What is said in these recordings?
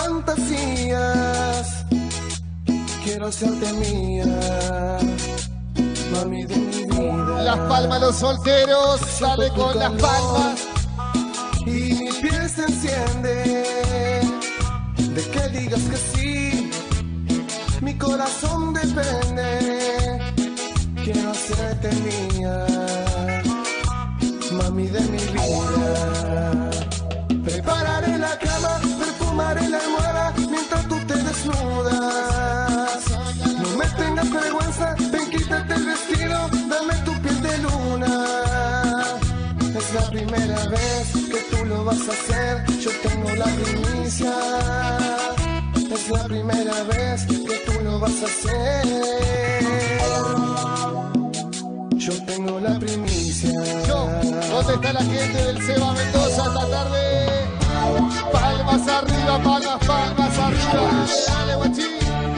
fantasías. Quiero hacerte mía, mami de mi vida. Las palmas los solteros, sale con las palmas. Y mi piel se enciende de que digas que sí. Mi corazón depende. Quiero hacerte mía, mami de mi vida. Prepararé la cama, perfumaré la almohada mientras tú te desnudas. No me tengas vergüenza, ven, quítate el vestido, dame tu piel de luna. Es la primera vez que tú lo vas a hacer, yo tengo la primicia. Es la primera vez que tú lo vas a hacer. Yo tengo la primicia. ¿Dónde está la gente del Seba Mendoza esta tarde? Palmas arriba, palmas, palmas arriba. Dale, guachín.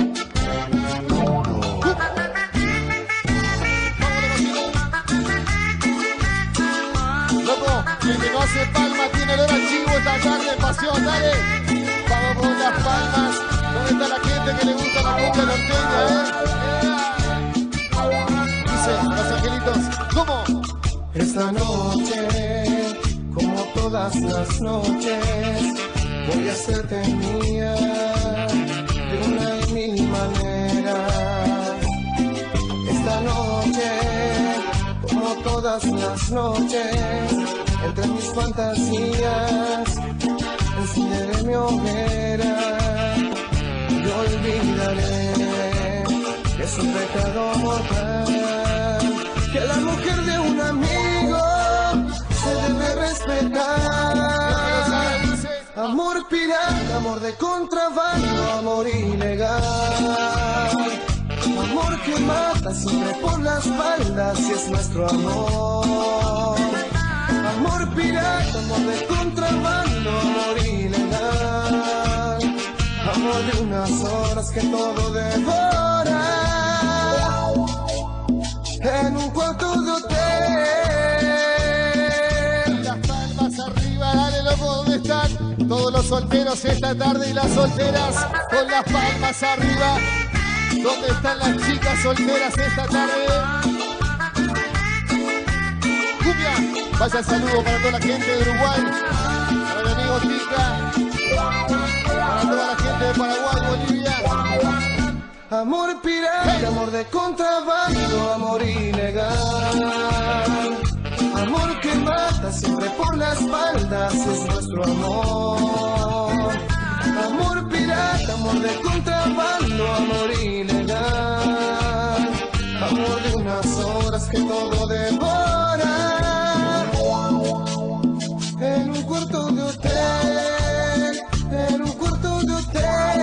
Loco, el que no hace palmas tiene olor a chivo esta tarde, pasión, dale. Vamos con las palmas. ¿Dónde está la gente que le gusta la cumbia norteña, Dice, los angelitos, ¿cómo? Esta noche, como todas las noches, voy a hacerte mía de una y mil maneras. Esta noche, como todas las noches, entre mis fantasías, encenderé mi hoguera y olvidaré que es un pecado mortal, que la mujer de un amigo se debe respetar. Amor pirata, amor de contrabando, amor ilegal. Amor que mata siempre por la espalda, si es nuestro amor. Amor pirata, amor de contrabando, amor ilegal. Amor de unas horas que todo devora. En un cuarto de hotel. Las palmas arriba, dale loco, ¿dónde están? Todos los solteros esta tarde y las solteras con las palmas arriba. ¿Dónde están las chicas solteras esta tarde? Cumbia, vaya saludo para toda la gente de Uruguay, para mi amigo Tica, para toda la gente de Paraguay, Bolivia. Amor pirata, amor de contrabando, amor ilegal. Amor que mata siempre por la espalda, si es nuestro amor. Amor pirata, amor de contrabando, amor ilegal. Amor de unas horas que todo devora. En un cuarto de hotel, en un cuarto de hotel.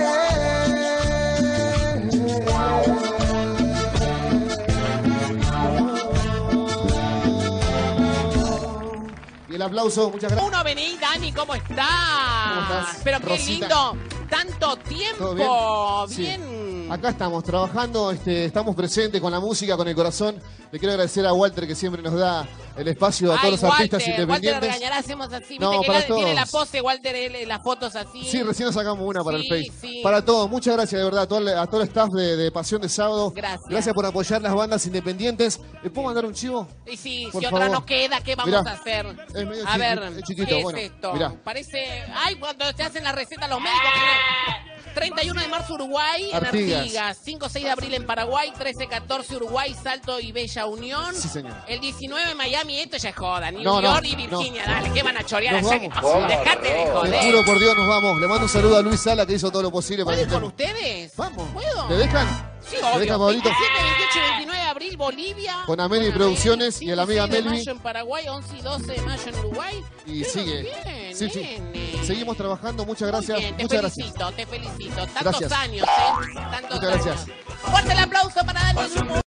El aplauso, muchas gracias. Uno, vení, Dani, ¿cómo estás? ¿Cómo estás, Pero qué Rosita? lindo, tanto tiempo. ¿Todo bien? Bien. Sí. Acá estamos trabajando, estamos presentes con la música, con el corazón. Le quiero agradecer a Walter que siempre nos da el espacio a todos los artistas Walter independientes. regañará, hacemos así. No, Viste que para tiene todos. la pose, Walter, las fotos así. Sí, recién nos sacamos una para el Sí, Face. sí. Para todos, muchas gracias de verdad a todo el staff de Pasión de Sábado. Gracias. Por apoyar las bandas independientes. ¿Le puedo mandar un chivo? Y sí, Por si otra favor. no queda, ¿qué vamos Mirá, a hacer? es medio A ver, es chiquito, ¿qué bueno, es esto? mirá. Parece... Ay, cuando te hacen la receta los médicos. 31 de marzo Uruguay, en Artigas. Artigas. 5-6 de abril en Paraguay. 13-14 Uruguay, Salto y Bella Unión. Sí, señor. El 19 Miami, esto ya es joda. New No, York no, y Virginia, no. dale, ¿qué van a chorear Nos allá? vamos. Dejate de Te joder. juro por Dios, nos vamos. Le mando un saludo a Luis Sala que hizo todo lo posible para ¿Puedo que ir con estemos. ustedes? Vamos. ¿Puedo? ¿Te dejan? Sí, ¿Te obvio. dejan, Pablito? 27, 28 y 29 de abril, Bolivia. Con Ameli Con Producciones y la amiga 5 y 6 de Melvi. mayo en Paraguay, 11 y 12 de mayo en Uruguay. Y Pero sigue. bien, Sí, sí. nene. Seguimos trabajando, muchas gracias. Muy bien, Muchas gracias. te felicito. Tantos Gracias. años, Tantos Muchas gracias. años. Fuerte el aplauso para Dani.